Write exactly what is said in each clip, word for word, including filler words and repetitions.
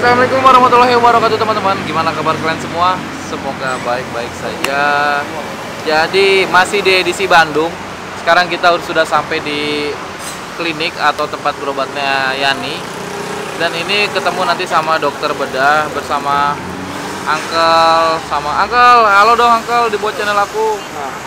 Assalamualaikum warahmatullahi wabarakatuh teman-teman. Gimana kabar kalian semua? Semoga baik-baik saja. Jadi masih di edisi Bandung. Sekarang kita sudah sampai di klinik atau tempat berobatnya Yani. Dan ini ketemu nanti sama dokter bedah bersama Uncle, sama Uncle. Halo dong Uncle, dibuat channel aku.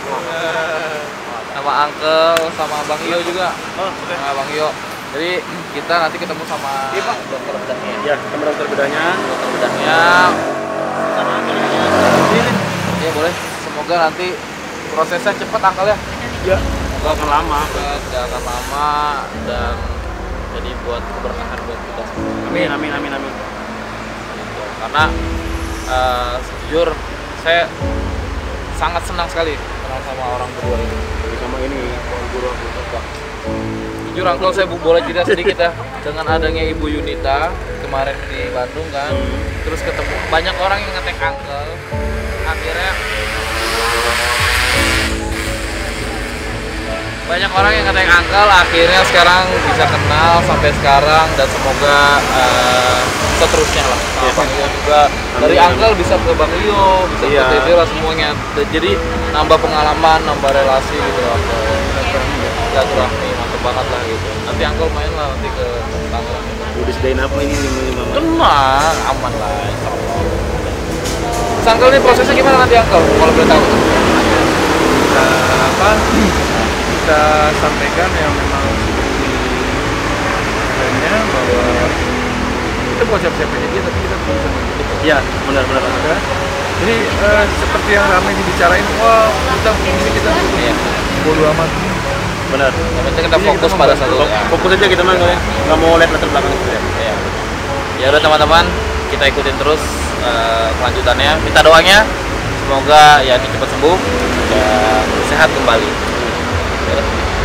Sama Uncle, sama Bang Iyo juga. Sama Bang Iyo. Jadi kita nanti ketemu sama iya, dokter bedahnya. Ya, ketemu dokter bedahnya. Dokter bedahnya. Sama ini. Iya boleh. Semoga nanti prosesnya cepat Uncle ya. Ya. Gak akan lama. Gak akan lama dan jadi buat keberkahan buat kita semua. Amin, amin, amin, amin. Gitu. Karena uh, sejujur saya sangat senang sekali kenal sama orang berdua ini. Jadi sama ini orang guru aku Pak. Jujur Uncle, saya boleh cerita sedikit ya. Dengan adanya Ibu Yunita kemarin di Bandung kan, terus ketemu banyak orang yang ngetek Uncle, akhirnya banyak orang yang ngetek Uncle, akhirnya sekarang bisa kenal sampai sekarang dan semoga uh, seterusnya lah. Sama Bang Iyo juga, dari Uncle bisa ke Bang Iyo, bisa ke Dede lah semuanya. Jadi nambah pengalaman, nambah relasi gitu loh. Silaturahmi mantep banget lah gitu. Nanti Uncle main lah nanti ke Tangerang. Udah disediain apa ini lima lima? Tenang, aman lah insyaallah. Uncle ini prosesnya gimana nanti Uncle? Kalau boleh tahu. Kita apa? Kita sampaikan yang memang sebenarnya bahwa kita bukan siapa-siapa aja, tapi kita bisa begitu. Iya, benar-benar. Ya. Jadi eh, seperti yang ramai dibicarain, wah kita begini kita begini, ya. Bodoh amat. Benar. Yang penting kita fokus kita pada satu. Ya. Fokus aja kita mah, nggak mau lihat latar belakang itu ya. Ya. Ya udah teman-teman, kita ikutin terus uh, kelanjutannya. Minta doanya, semoga ya ini cepat sembuh dan sehat kembali. Ya.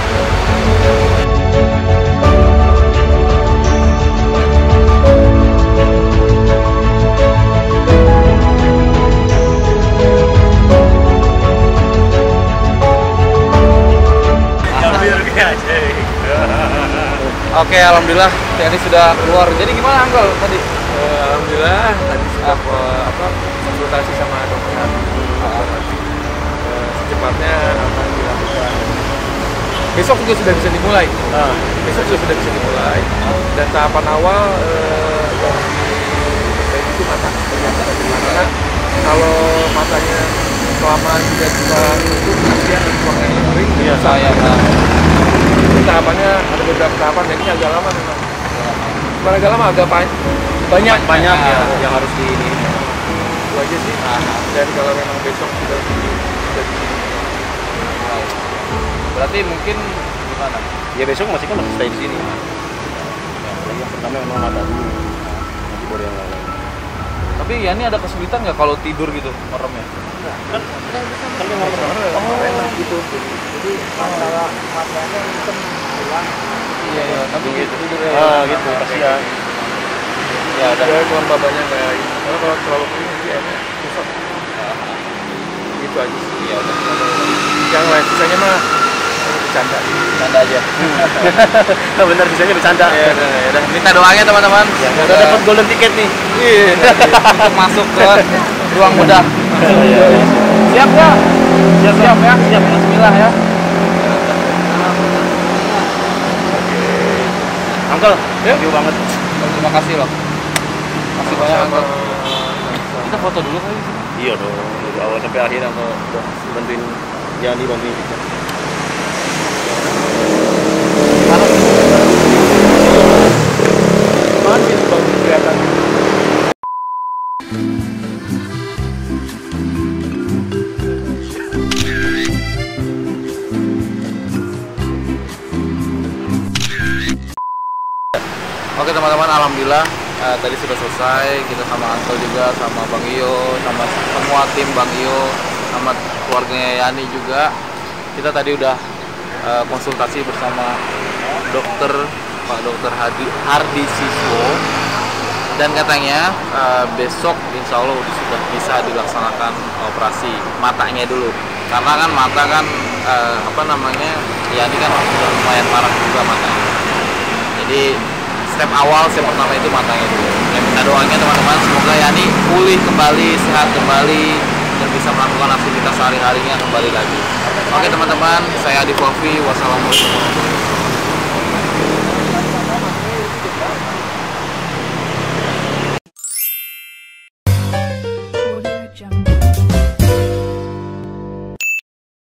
Oke, alhamdulillah Yani sudah keluar. Jadi gimana Uncle tadi? Uh, alhamdulillah tadi sudah uh, apa konsultasi sama dokter nanti uh, secepatnya akan dilakukan. Besok juga sudah bisa dimulai. Nah, Besok juga sudah bisa dimulai. Dan tahapan awal uh, dari itu mata, karena kalau matanya selama tidak bisa tutup kasihan uangnya kering. Iya saya. Tahapannya ada beberapa tahapan, jadi agak lama memang. Bukan agak lama, agak banyak. banyak banyak nah, ya yang harus di ini. Itu aja sih. Nah, Dan kalau memang besok sudah sudah berarti mungkin gimana? Ya besok masih kan masih stay di sini. Yang, yang pertama memang mata dulu, nanti baru yang lain. Tapi Yani ada kesulitan nggak kalau tidur gitu meremnya? Kan kan memang oh, gitu. Jadi masalah matanya hitam hilang. Iya iya. Tapi gitu tidur ya. ah gitu kasihan. Ya ada. Ya cuma babanya kayak gitu. Kalau kalau terlalu kering nanti airnya rusak. Gitu aja sih. Iya udah. Yang lain sisanya mah bercanda. Bercanda aja. Nah, benar bisanya bercanda. Ya udah, ya udah. Minta doanya teman-teman. Ya, udah dapat golden ticket nih. Iya. Untuk masuk ke ruang bedah. Iya. Siap ya? Siap siap ya. Siap. Bismillah ya. Uncle, thank you banget. Terima kasih loh. Makasih banyak Uncle. Kita foto dulu kali. Iya dong, dari awal sampai akhir Uncle udah bantuin Yani, bantuin kita. Masih bagus kelihatan. Oke teman-teman, alhamdulillah uh, tadi sudah selesai. Kita sama Uncle juga, sama Bang Iyo, sama semua tim Bang Iyo, sama keluarganya Yani juga. Kita tadi udah uh, konsultasi bersama dokter Pak Dokter Hadi, Hardi Siswo, dan katanya uh, besok insya Allah sudah bisa dilaksanakan operasi matanya dulu. Karena kan mata kan uh, apa namanya Yani kan sudah lumayan parah juga matanya. Jadi step awal, step pertama itu matanya dulu. Ya, minta doanya teman-teman, semoga Yani pulih kembali, sehat kembali, dan bisa melakukan aktivitas sehari-harinya kembali lagi. Oke teman-teman, saya Adi Fofi, wassalamualaikum warahmatullahi wabarakatuh.